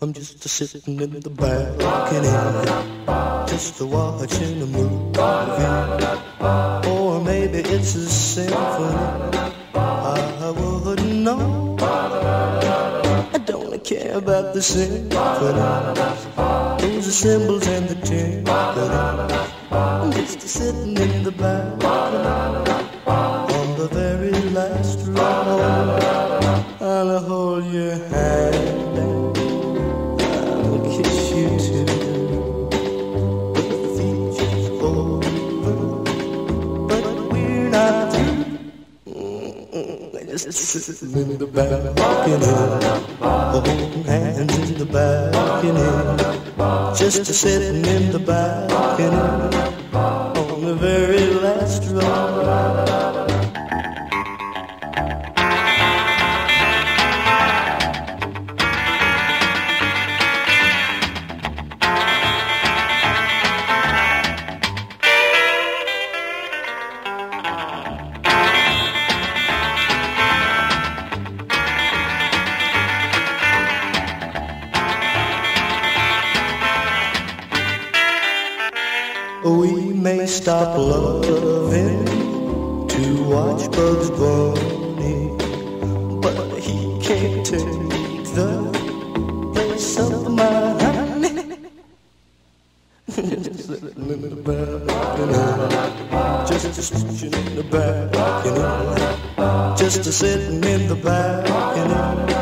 I'm just sitting in the balcony, just watching a movie, or maybe it's a symphony. I wouldn't know. I don't care about the symphony, those are cymbals and the timpani. I'm just sitting in the balcony on the very last row. I'll hold your hand, I'll kiss you too. But the feature's over, but we're not through. Just sitting in the balcony, holding hands in the balcony. Just sitting in the balcony on the very last row. We may stop loving to watch Bugs Bunny, but he can't take the place of my honey. Just sitting in the balcony, just sitting in the balcony, just sitting in the balcony.